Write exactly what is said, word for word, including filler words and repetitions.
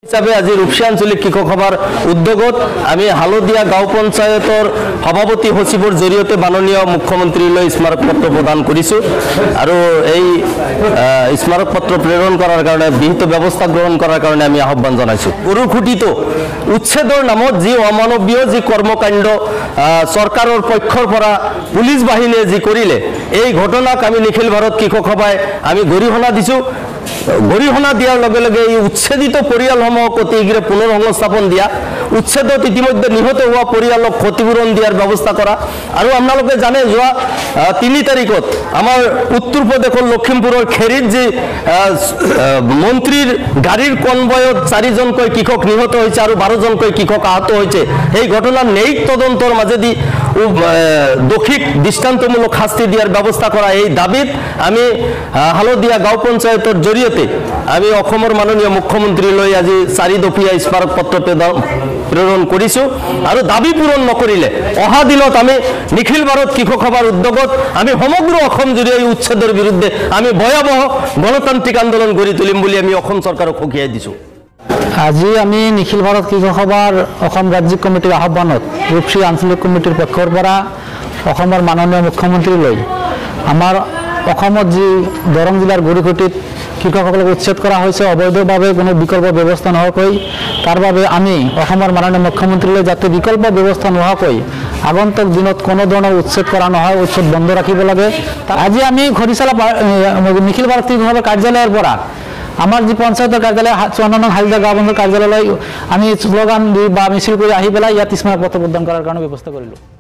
হিসাবে আজি রূপসী আঞ্চলিক কৃষক সভার উদ্যোগত আমি হালদিয়া গাঁও পঞ্চায়তৰ সভাপতি সচিবৰ জৰিয়তে মাননীয় মুখ্যমন্ত্ৰীলৈ স্মাৰক পত্ৰ প্ৰদান কৰিছো আৰু এই স্মাৰক পত্ৰ প্ৰেৰণ কৰাৰ কাৰণে বিহিত ব্যৱস্থা গ্ৰহণ কৰাৰ কাৰণে আমি আহ্বান জনাইছো। গৰুখুটিত উচ্ছেদৰ নামত যি অমানৱীয় যি কৰ্মকাণ্ড চৰকাৰৰ পক্ষৰ পৰা পুলিচ বাহিনীয়ে যি কৰিলে এই ঘটনাক আমি নিখিল ভাৰত কৃষক সভাই আমি গৰিহণা দিছো। গৰিহণা দিয়াৰ লগে লগে এই উচ্ছেদিত পৰিয়ালসমূহক অতি শীঘ্ৰে পুনৰ সংস্থাপন দিয়া, উচ্ছেদত ইতিমধ্যে নিহত হোৱা পৰিয়ালক ক্ষতিপূৰণ দিয়াৰ ব্যৱস্থা কৰা আৰু আপোনালোকে জানে যোৱা তিনি তাৰিখত আমাৰ উত্তৰ প্ৰদেশৰ লখিমপুৰৰ খেৰিত যি মন্ত্ৰীৰ গাড়ীৰ কনভয়ত চাৰিজনকৈ কৃষক নিহত হৈছে আৰু বাৰজনকৈ কৃষক আহত হৈছে। এই ঘটনাৰ ন্যায়িক তদন্তৰ মাজেদি দোষীক দৃষ্টান্তমূলক শাস্তি দিয়াৰ ব্যৱস্থা কৰা এই দাবীত আমি হালদিয়া গাঁও পঞ্চায়তৰ জৰিয়তে আমি অসমৰ মাননীয় মুখ্যমন্ত্ৰীলৈ আজি চাৰি দফীয়া স্মাৰক পত্ৰ প্ৰেৰণ কৰিছো আৰু দাবী পূৰণ নকৰিলে অহা দিনত আমি নিখিল ভাৰত কৃষক সভাৰ উদ্যোগত আমি সমগ্ৰ অসম জুৰি এই উচ্ছেদৰ বিৰুদ্ধে আমি ভয়াৱহ গণতান্ত্ৰিক আন্দোলন গঢ়ি তুলিম বুলি আমি অসম চৰকাৰক সকীয়াই দিছো। আজি আমি নিখিল ভাৰত কৃষক সভাৰ অসম ৰাজ্যিক কমিটিৰ আহ্বানত ৰূপসী আঞ্চলিক কমিটিৰ পক্ষৰ পৰা অসমৰ মাননীয় মুখ্যমন্ত্ৰীলৈ আমাৰ অসমত যি দৰং জিলাৰ গৰুখুটিত কৃষকসকলক উচ্ছেদ কৰা হৈছে অবৈধভাৱে কোনো বিকল্প ব্যৱস্থা নোহোৱাকৈ, তাৰ বাবে আমি অসমৰ মাননীয় মুখ্যমন্ত্ৰীলৈ যাতে বিকল্প ব্যৱস্থা নোহোৱাকৈ আগন্তুক দিনত কোনো ধৰণৰ উচ্ছেদ কৰা নহয়, উচ্ছেদ বন্ধ ৰাখিব লাগে। আজি আমি খৰিচালা নিখিল ভাৰত কৃষক সভাৰ কাৰ্যালয়ৰ পৰা আমাৰ যি পঞ্চায়তৰ কাৰ্যালয় চৌৱন্ন নং হালদিয়া গাঁও পঞ্চায়ত কাৰ্যালয়লৈ আমি শ্লোগান দি বা মিছিল কৰি আহি পেলাই ইয়াত স্মাৰক পত্ৰ প্ৰদান কৰাৰ কাৰণে ব্যৱস্থা কৰিলোঁ।